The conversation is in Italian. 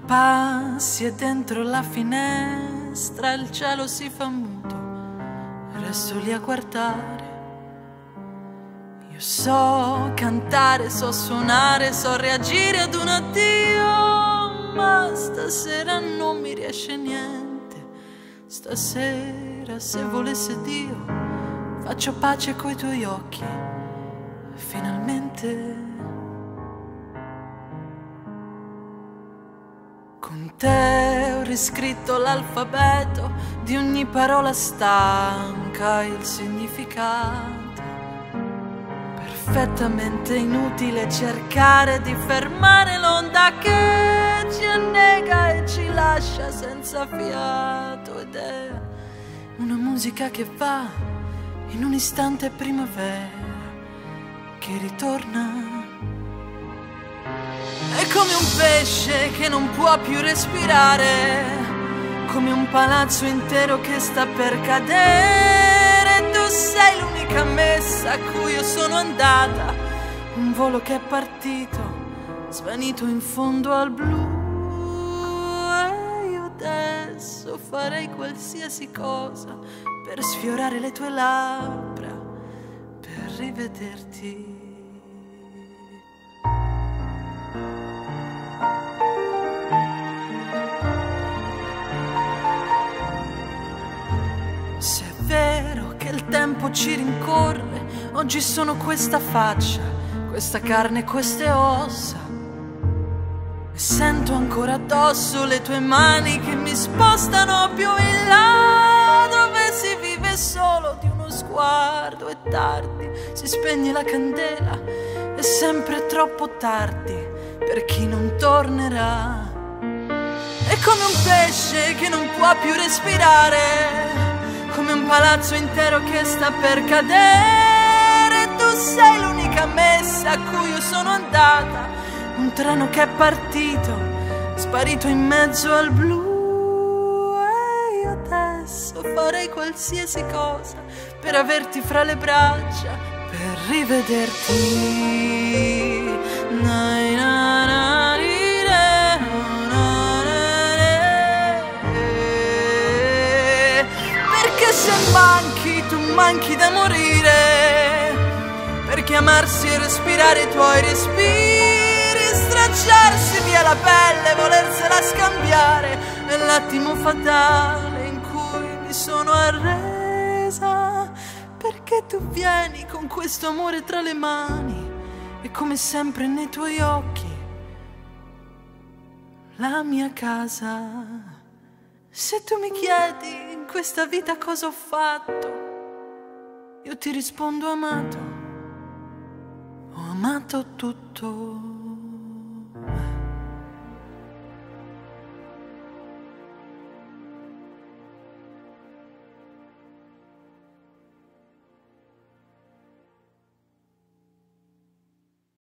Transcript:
passi e dentro la finestra il cielo si fa muto, resto lì a guardare. Io so cantare, so suonare, so reagire ad un addio, ma stasera non mi riesce niente. Stasera, se volesse Dio, faccio pace coi tuoi occhi, finalmente. Con te ho riscritto l'alfabeto di ogni parola stanca, il significato. Perfettamente inutile cercare di fermare l'onda che ci annega e ci lascia senza fiato. Ed è una musica che va in un istante primavera, che ritorna. È come un pesce che non può più respirare, come un palazzo intero che sta per cadere. Tu sei l'unica messa a cui io sono andata, un volo che è partito, svanito in fondo al blu. E io adesso farei qualsiasi cosa per sfiorare le tue labbra, per rivederti. Se è vero che il tempo ci rincorre, oggi sono questa faccia, questa carne e queste ossa, e sento ancora addosso le tue mani che mi spostano più in là, dove si vive solo di uno sguardo. È tardi, si spegne la candela, è sempre troppo tardi per chi non tornerà. È come un pesce che non può più respirare, come un palazzo intero che sta per cadere. Tu sei l'unica messa a cui io sono andata, un treno che è partito, sparito in mezzo al blu. E io adesso farei qualsiasi cosa per averti fra le braccia, per rivederti. Na, na, na, di, re, na, na, re. Perché se manchi, tu manchi da morire, perché amarsi e respirare i tuoi respiri, stracciarsi via la pelle, volersela scambiare nell'attimo fatale in cui mi sono arresa. Perché tu vieni con questo amore tra le mani e come sempre nei tuoi occhi la mia casa. Se tu mi chiedi in questa vita cosa ho fatto, io ti rispondo amato, ho amato tutto.